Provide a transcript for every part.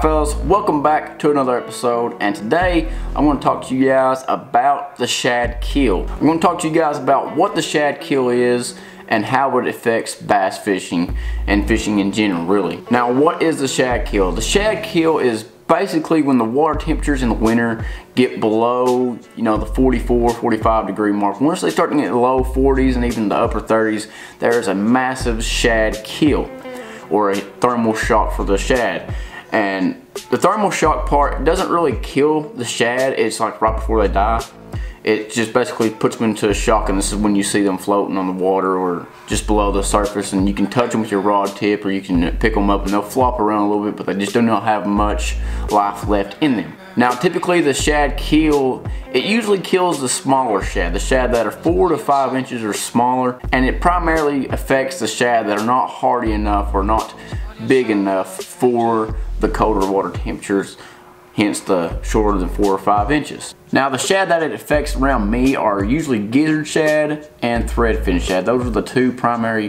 Alright fellas, welcome back to another episode, and today I'm going to talk to you guys about the shad kill. I'm going to talk to you guys about what the shad kill is and how it affects bass fishing and fishing in general, really. Now, what is the shad kill? The shad kill is basically when the water temperatures in the winter get below, the 44, 45 degree mark. Once they start to get low 40s and even the upper 30s, there's a massive shad kill, or a thermal shock for the shad. And the thermal shock part doesn't really kill the shad. It's like right before they die. It just basically puts them into a shock, and this is when you see them floating on the water or just below the surface, and you can touch them with your rod tip, or you can pick them up and they'll flop around a little bit, but they just do not have much life left in them. Now typically the shad kill, it usually kills the smaller shad, the shad that are 4 to 5 inches or smaller, and it primarily affects the shad that are not hardy enough or not big enough for the colder water temperatures, hence the shorter than 4 or 5 inches. Now the shad that it affects around me are usually gizzard shad and threadfin shad. Those are the two primary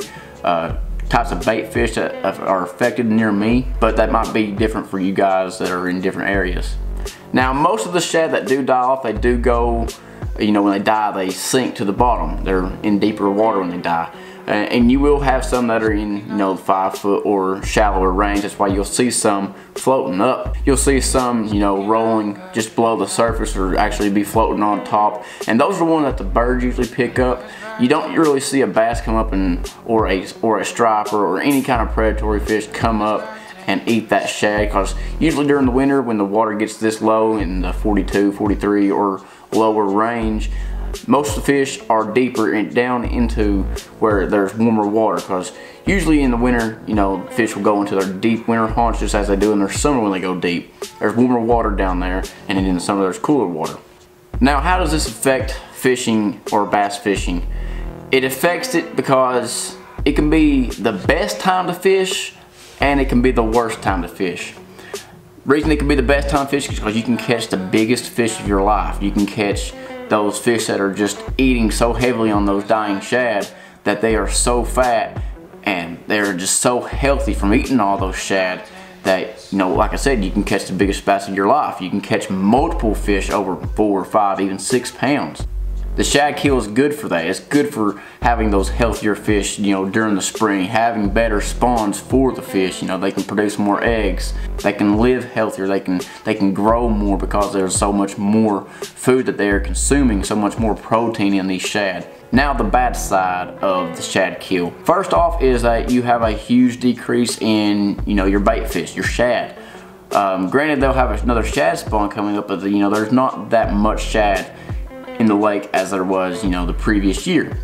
types of bait fish that are affected near me, but that might be different for you guys that are in different areas. Now most of the shad that do die off, they do go, when they die they sink to the bottom. They're in deeper water when they die. And you will have some that are in 5 foot or shallower range. That's why you'll see some floating up. You'll see some rolling just below the surface, or actually be floating on top, and those are the ones that the birds usually pick up. You don't really see a bass come up or a striper or any kind of predatory fish come up and eat that shad, because usually during the winter when the water gets this low in the 42, 43 or lower range, most of the fish are deeper and down into where there's warmer water, because usually in the winter, fish will go into their deep winter haunts just as they do in their summer when they go deep. There's warmer water down there, and in the summer there's cooler water. Now, how does this affect fishing or bass fishing? It affects it because it can be the best time to fish and it can be the worst time to fish. The reason it can be the best time to fish is because you can catch the biggest fish of your life. You can catch those fish that are just eating so heavily on those dying shad that they are so fat and they're just so healthy from eating all those shad that, like I said, you can catch the biggest bass of your life. You can catch multiple fish over 4 or 5, even 6 pounds. The shad kill is good for that. It's good for having those healthier fish, during the spring, having better spawns for the fish. They can produce more eggs. They can live healthier. They can grow more because there's so much more food that they are consuming, so much more protein in these shad. Now the bad side of the shad kill. First off is that you have a huge decrease in, your bait fish, your shad. Granted, they'll have another shad spawn coming up, but there's not that much shad in the lake as there was, the previous year.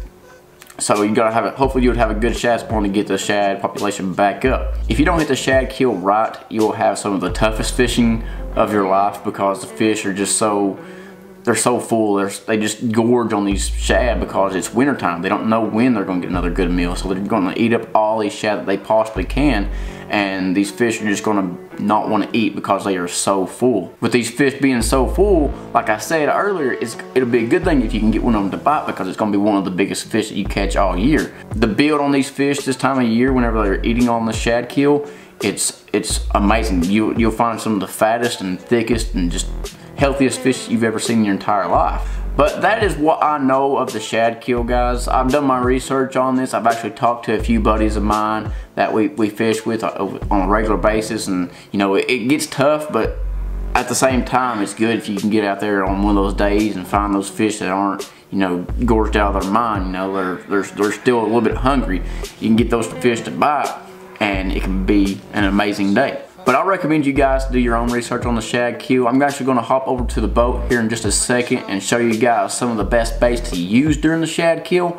So you gotta have it. Hopefully you would have a good shad spawn to get the shad population back up. If you don't hit the shad kill right, you'll have some of the toughest fishing of your life, because the fish are just they're so full. They just gorge on these shad because it's wintertime. They don't know when they're gonna get another good meal, so they're gonna eat up all these shad that they possibly can, and these fish are just gonna not want to eat because they are so full. With these fish being so full, like I said earlier, it'll be a good thing if you can get one of them to bite, because it's gonna be one of the biggest fish that you catch all year. The build on these fish this time of year, whenever they're eating on the shad kill, it's amazing. You'll find some of the fattest and thickest and just healthiest fish you've ever seen in your entire life. But that is what I know of the shad kill, guys. I've done my research on this. I've actually talked to a few buddies of mine that we fish with on a regular basis, and it gets tough, but at the same time it's good if you can get out there on one of those days and find those fish that aren't gorged out of their mind. They're still a little bit hungry. You can get those fish to bite, and it can be an amazing day. But I recommend you guys do your own research on the shad kill. I'm actually going to hop over to the boat here in just a second and show you guys some of the best baits to use during the shad kill.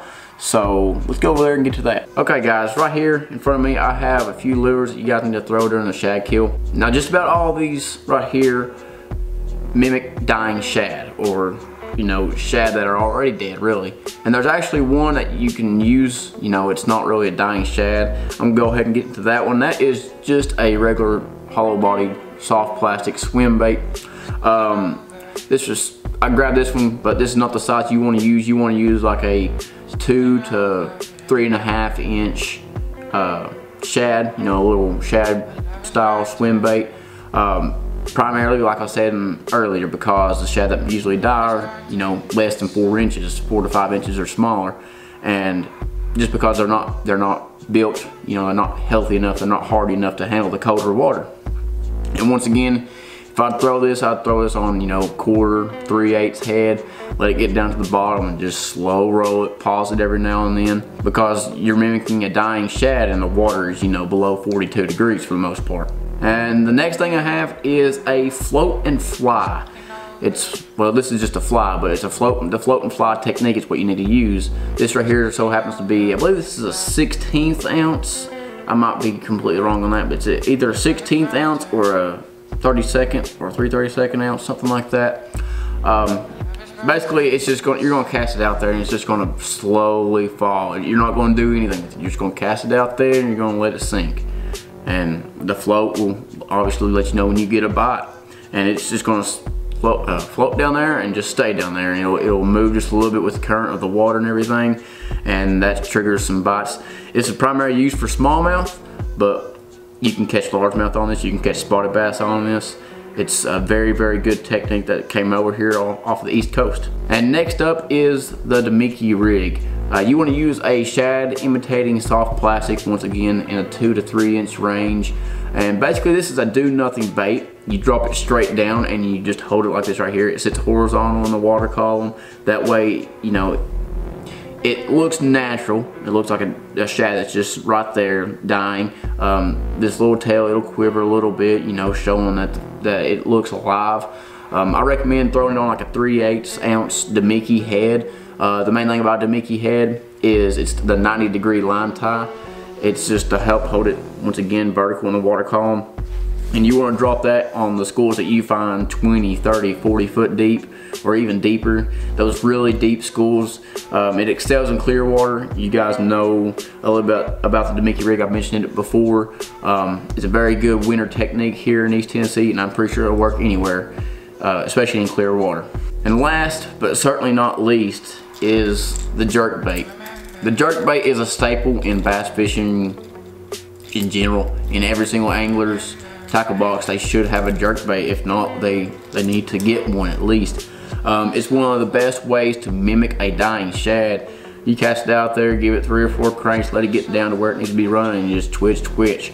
So let's go over there and get to that. Okay guys, right here in front of me I have a few lures that you guys need to throw during the shad kill. Now just about all these right here mimic dying shad, or shad that are already dead, really. And there's actually one that you can use, it's not really a dying shad. I'm gonna go ahead and get into that one. That is just a regular hollow bodied soft plastic swim bait. I grabbed this one, but this is not the size you want to use. You want to use like a 2 to 3.5 inch shad, a little shad style swim bait. Primarily, like I said earlier, because the shad that usually die are, you know, less than 4 inches, 4 to 5 inches or smaller, and just because they're not built, you know, they're not healthy enough, they're not hardy enough to handle the colder water. And once again, if I'd throw this on, you know, 1/4, 3/8 head, let it get down to the bottom and just slow roll it, pause it every now and then, because you're mimicking a dying shad and the water is, you know, below 42 degrees for the most part. And the next thing I have is a float and fly. Well, this is just a fly, but it's the float and fly technique is what you need to use. This right here so happens to be, I believe this is a 1/16 ounce. I might be completely wrong on that, but it's either a 1/16 ounce or a 32nd or 3/32 ounce, something like that. Basically, it's just you're gonna cast it out there and it's just gonna slowly fall. You're not gonna do anything with it. You're just gonna cast it out there and you're gonna let it sink. And the float will obviously let you know when you get a bite. And it's just gonna float down there and just stay down there. And it'll move just a little bit with the current of the water and everything. And that triggers some bites. It's a primary use for smallmouth, but you can catch largemouth on this. You can catch spotted bass on this. It's a very, very good technique that came over here off of the East Coast. And next up is the Damiki rig. You want to use a shad imitating soft plastic, once again in a 2 to 3 inch range. And basically this is a do nothing bait. You drop it straight down and you just hold it like this right here. It sits horizontal in the water column. That way, you know, it looks natural. It looks like a shad that's just right there dying. This little tail, it'll quiver a little bit, you know, showing that it looks alive. I recommend throwing it on like a 3/8 ounce Damiki head. The main thing about Damiki head is it's the 90-degree line tie. It's just to help hold it, once again, vertical in the water column. And you want to drop that on the schools that you find 20, 30, 40 foot deep or even deeper. Those really deep schools. It excels in clear water. You guys know a little bit about the Damiki rig. I've mentioned it before. It's a very good winter technique here in East Tennessee, and I'm pretty sure it'll work anywhere, especially in clear water. And last, but certainly not least, is the jerk bait. The jerk bait is a staple in bass fishing in general. In every single angler's tackle box, they should have a jerk bait. If not, they need to get one at least. It's one of the best ways to mimic a dying shad. You cast it out there, give it 3 or 4 cranks, let it get down to where it needs to be running, and you just twitch.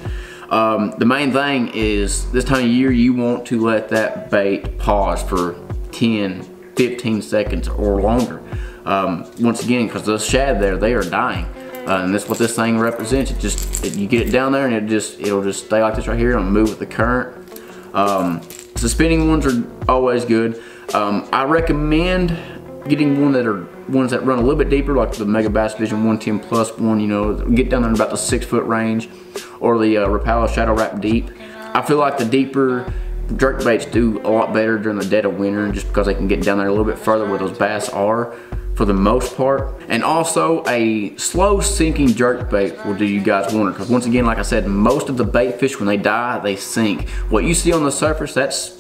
The main thing is this time of year you want to let that bait pause for 10, 15 seconds or longer. Once again, because those shad there, they are dying. And that's what this thing represents. You get it down there and it'll just stay like this right here and move with the current. The spinning ones are always good. I recommend getting ones that run a little bit deeper, like the Megabass Vision 110 Plus one, you know, get down there in about the 6 foot range, or the Rapala Shadow Rap Deep. I feel like the deeper jerk baits do a lot better during the dead of winter, just because they can get down there a little bit further where those bass are, for the most part. And also a slow sinking jerk bait will do you guys wonder, because once again, like I said, most of the bait fish, when they die, they sink. What you see on the surface, that's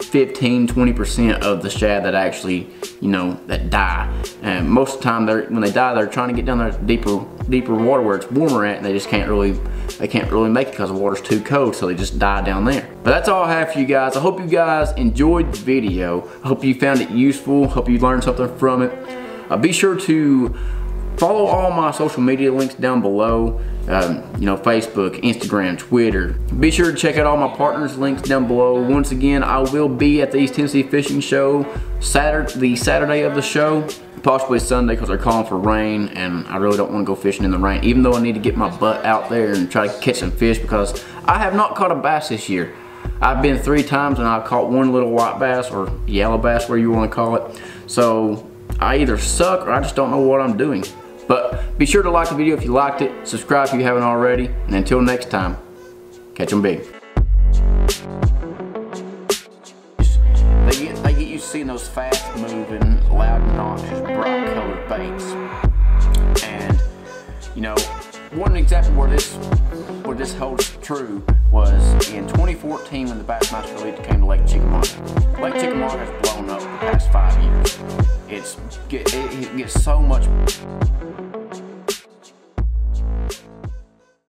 15–20% of the shad that actually, you know, that die. And most of the time, when they die, they're trying to get down there deeper water where it's warmer at, and they just can't really make it because the water's too cold, so they just die down there. But that's all I have for you guys. I hope you guys enjoyed the video. I hope you found it useful. Hope you learned something from it. Be sure to follow all my social media links down below. You know, Facebook, Instagram, Twitter. Be sure to check out all my partners' links down below. Once again, I will be at the East Tennessee Fishing Show the Saturday of the show, possibly Sunday, because they're calling for rain, and I really don't want to go fishing in the rain, even though I need to get my butt out there and try to catch some fish, because I have not caught a bass this year. I've been 3 times and I've caught 1 little white bass, or yellow bass, where you want to call it. So I either suck or I just don't know what I'm doing. But be sure to like the video if you liked it, subscribe if you haven't already, and until next time, catch 'em big. They get you seeing those fast moving, loud, obnoxious, bright colored baits. And you know, one example where this holds true was in 2014 when the Bassmaster Elite came to Lake Chickamauga. Lake Chickamauga has blown up the past 5 years. It gets so much